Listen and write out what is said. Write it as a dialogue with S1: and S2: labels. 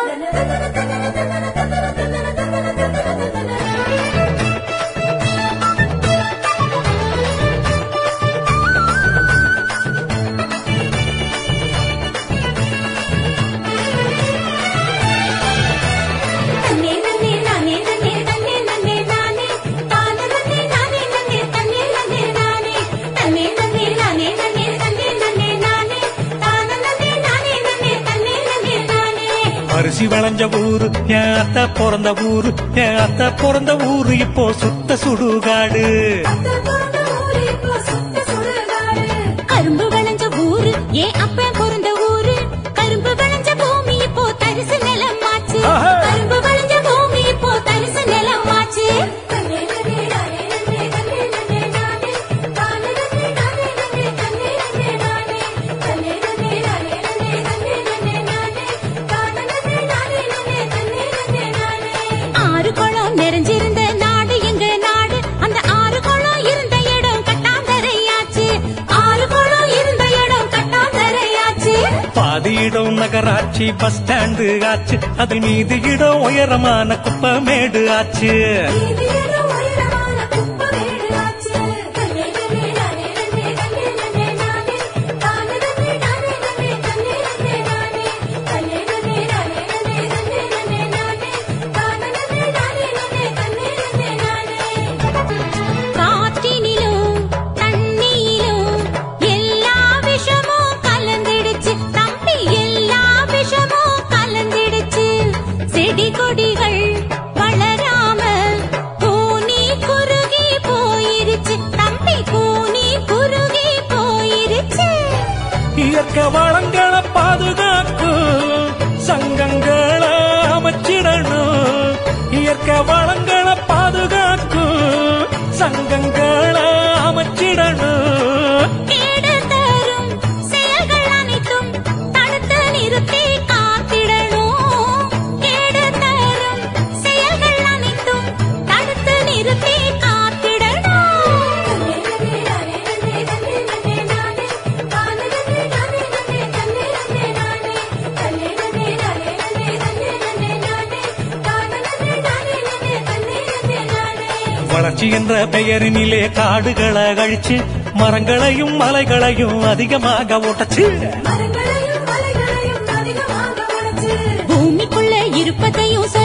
S1: அரிசி விளைஞ்ச ஊரு என் அத்தை பிறந்த ஊரு, என் அத்தை பிறந்த ஊரு இப்போ சுத்த சுடுகாடு.
S2: கரும்பு விளைஞ்ச ஊரு என் அப்ப பிறந்த ஊரு, கரும்பு விளைஞ்ச பூமி இப்போ தரிசு நிலமாச்சு. கரும்பு விளைஞ்ச பூமி இப்போ தரிசு நிலமாச்சு. நிறைஞ்சிருந்த நாடு எங்க நாடு, அந்த ஆறு குளம் இருந்த இடம் கட்டாந்தரையாச்சு. ஆறு குளம் இருந்த இடம் கட்டாந்தரையாச்சு.
S1: பாதி இடம் நகராட்சி பஸ் ஸ்டாண்டு ஆச்சு, அதில் மீதி இடம் உயரமான குப்பமேடு ஆச்சு. இயற்கை வளங்களை பாதுகாக்கும் சங்கங்களை அமைச்சிடணும். இயற்கை வளங்களை பாதுகாக்கும் சங்கங்களை அமைச்சிடணும்.
S2: கேடு தரும் செயல்கள் அனைத்தும் தடுத்து நிறுத்தி காத்திடணும். கேடு தரும் செயல்கள் அனைத்தும் தடுத்து நிறுத்தி காத்திடணும்.
S1: வளர்ச்சி என்ற பெயரினிலே காடுகளை அழிச்சு மரங்களையும் மலைகளையும் அதிகமாக ஓட்டச்சு.
S2: பூமிக்குள்ள இருப்பதையும்